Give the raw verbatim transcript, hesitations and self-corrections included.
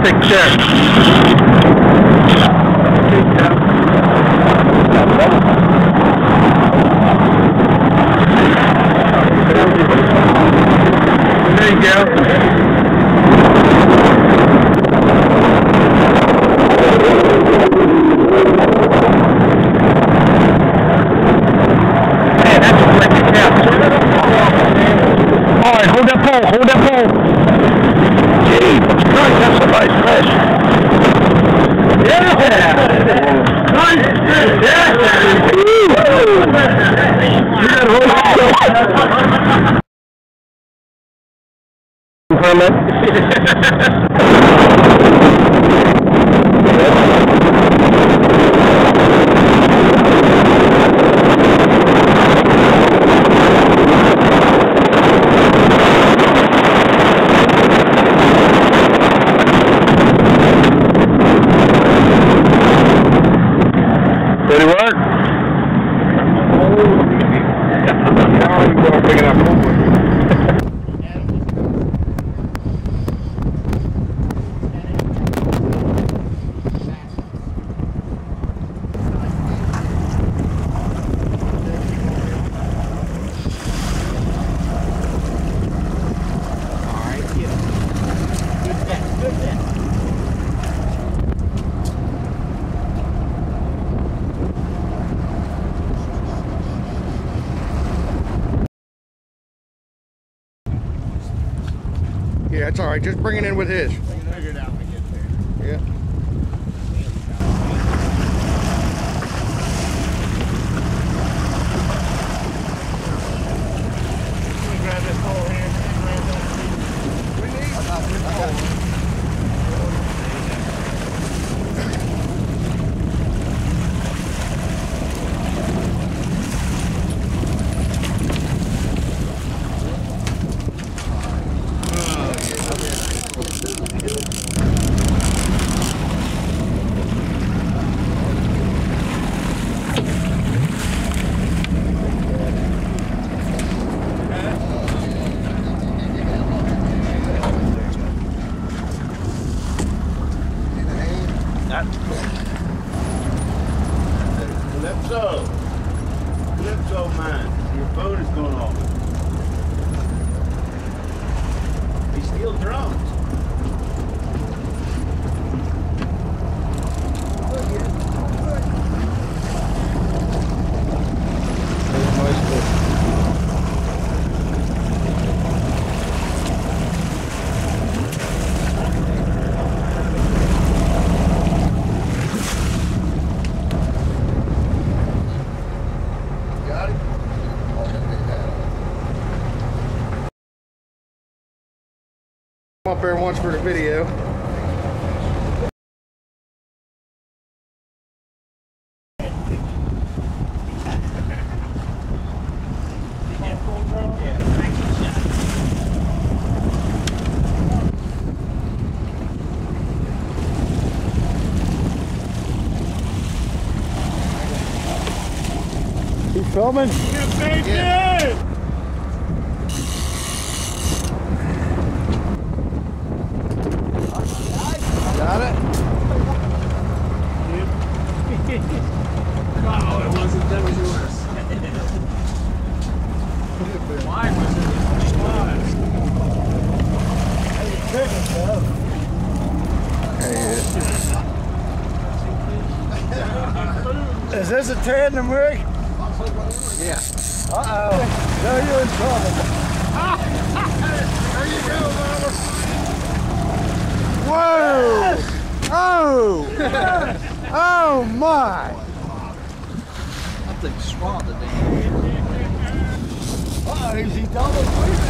Chesapeake check. There you go. Man, that's a freaking cow. All right, hold that pole, hold that pole. Jesus Christ, that's a nice fish. Yeah! Nice fish! Yeah! Woo! You gotta hold on. Did it work? Yeah, it's all right. Just bring it in with his. Figure it out when we get there. Yeah. Can we grab this pole here? Grab that. We need. I got this pole. Calypso! Calypso, man. Your phone is going off. They steal drums. Come up there once for the video. Keep filming? Yeah. Got it? Oh, it wasn't. That was yours. Why was it? Just was. Is this a tandem rig? Yeah. Uh-oh. Now you're in trouble. There you go, mama. Whoa! Oh! Oh my! That thing swamped the damn. Uh-oh, is he double quick?